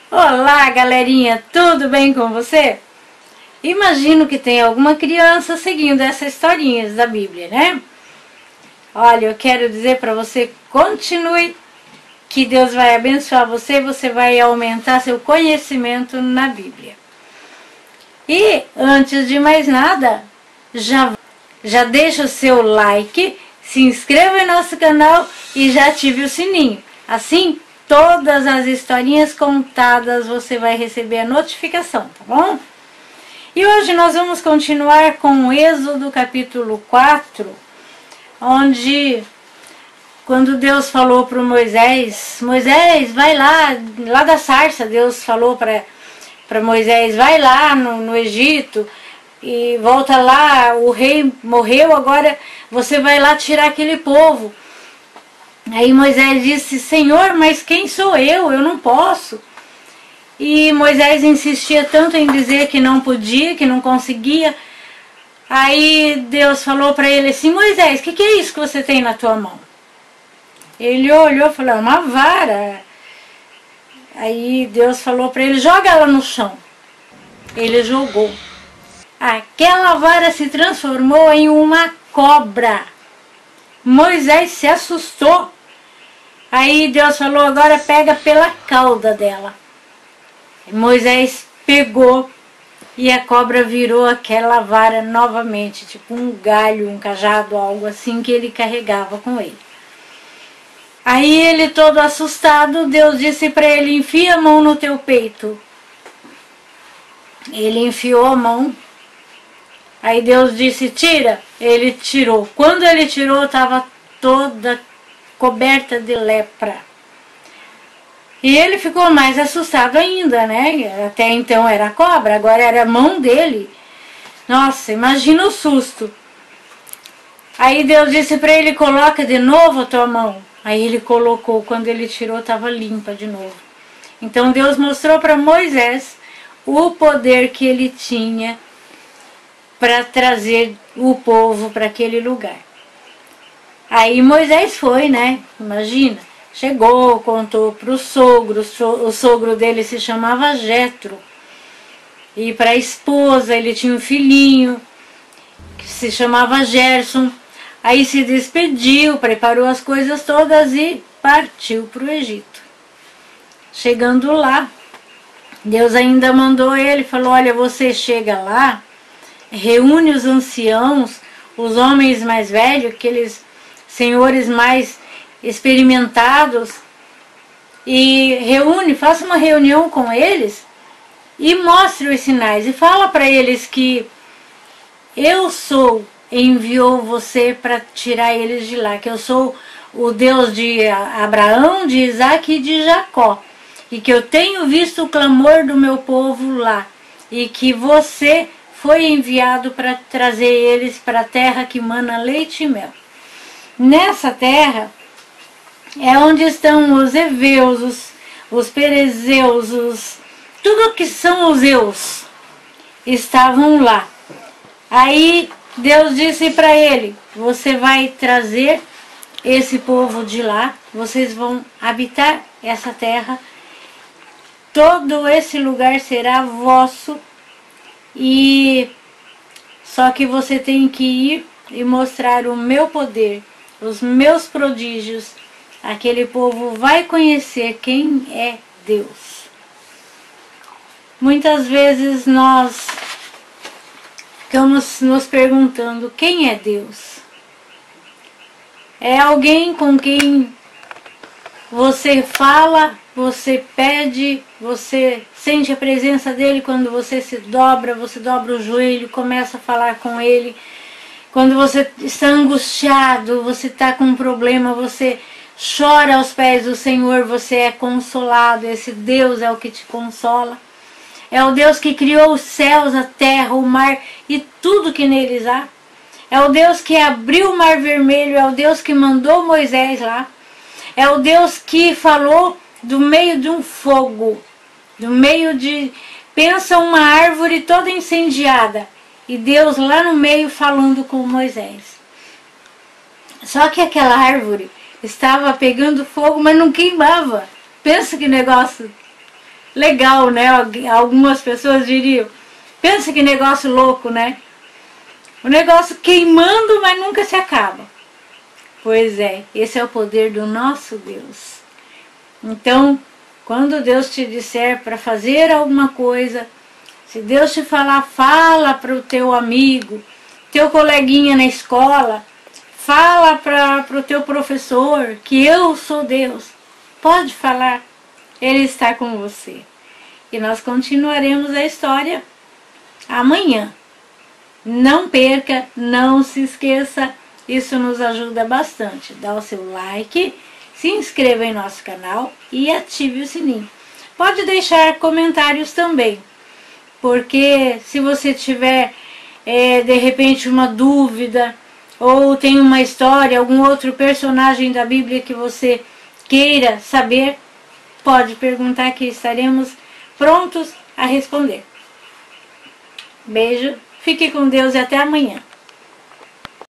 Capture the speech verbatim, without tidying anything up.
Olá, galerinha, tudo bem com você? Imagino que tem alguma criança seguindo essas historinhas da Bíblia, né? Olha, eu quero dizer para você, continue, que Deus vai abençoar você, você vai aumentar seu conhecimento na Bíblia. E, antes de mais nada, já, já deixa o seu like, se inscreva em nosso canal e já ative o sininho. Assim, todas as historinhas contadas você vai receber a notificação, tá bom? E hoje nós vamos continuar com o Êxodo capítulo quatro, onde, quando Deus falou para Moisés, Moisés, vai lá, lá da sarça, Deus falou para para Moisés, vai lá no, no Egito e volta lá, o rei morreu, agora você vai lá tirar aquele povo. Aí Moisés disse, Senhor, mas quem sou eu? Eu não posso. E Moisés insistia tanto em dizer que não podia, que não conseguia. Aí Deus falou para ele assim, Moisés, o que, que é isso que você tem na tua mão? Ele olhou e falou, é uma vara. Aí Deus falou para ele, joga ela no chão. Ele jogou. Aquela vara se transformou em uma cobra. Moisés se assustou. Aí Deus falou, agora pega pela cauda dela. Moisés pegou e a cobra virou aquela vara novamente, tipo um galho, um cajado, algo assim que ele carregava com ele. Aí ele todo assustado, Deus disse para ele, enfia a mão no teu peito. Ele enfiou a mão. Aí Deus disse, tira. Ele tirou. Quando ele tirou, estava toda coberta de lepra. E ele ficou mais assustado ainda, né? Até então era cobra, agora era a mão dele. Nossa, imagina o susto. Aí Deus disse para ele, coloca de novo a tua mão. Aí ele colocou, quando ele tirou, estava limpa de novo. Então Deus mostrou para Moisés o poder que ele tinha para trazer o povo para aquele lugar. Aí Moisés foi, né? Imagina. Chegou, contou para o sogro. O sogro dele se chamava Jetro. E para a esposa, ele tinha um filhinho que se chamava Gerson. Aí se despediu, preparou as coisas todas e partiu para o Egito. Chegando lá, Deus ainda mandou ele, falou, olha, você chega lá, reúne os anciãos, os homens mais velhos, aqueles senhores mais experimentados, e reúne, faça uma reunião com eles e mostre os sinais. E fala para eles que eu sou, enviou você para tirar eles de lá, que eu sou o Deus de Abraão, de Isaac e de Jacó, e que eu tenho visto o clamor do meu povo lá, e que você foi enviado para trazer eles para a terra que mana leite e mel. Nessa terra é onde estão os heveus, os, os perezeus, os, tudo que são os eus, estavam lá. Aí Deus disse para ele, você vai trazer esse povo de lá, vocês vão habitar essa terra, todo esse lugar será vosso, e só que você tem que ir e mostrar o meu poder, os meus prodígios. Aquele povo vai conhecer quem é Deus. Muitas vezes nós ficamos nos perguntando, quem é Deus? É alguém com quem você fala, você pede, você sente a presença dele quando você se dobra, você dobra o joelho, começa a falar com ele. Quando você está angustiado, você está com um problema, você chora aos pés do Senhor, você é consolado, esse Deus é o que te consola. É o Deus que criou os céus, a terra, o mar e tudo que neles há. É o Deus que abriu o mar vermelho, é o Deus que mandou Moisés lá. É o Deus que falou do meio de um fogo, do meio de... Pensa uma árvore toda incendiada e Deus lá no meio falando com Moisés. Só que aquela árvore estava pegando fogo, mas não queimava. Pensa que negócio legal, né? Algumas pessoas diriam. Pensa que negócio louco, né? O negócio queimando, mas nunca se acaba. Pois é, esse é o poder do nosso Deus. Então, quando Deus te disser para fazer alguma coisa, se Deus te falar, fala para o teu amigo, teu coleguinha na escola, fala para o teu professor que eu sou Deus. Pode falar, Ele está com você. E nós continuaremos a história amanhã. Não perca, não se esqueça, isso nos ajuda bastante. Dá o seu like, se inscreva em nosso canal e ative o sininho. Pode deixar comentários também, porque se você tiver é, de repente uma dúvida, ou tem uma história, algum outro personagem da Bíblia que você queira saber, pode perguntar que estaremos prontos a responder. Beijo, fique com Deus e até amanhã.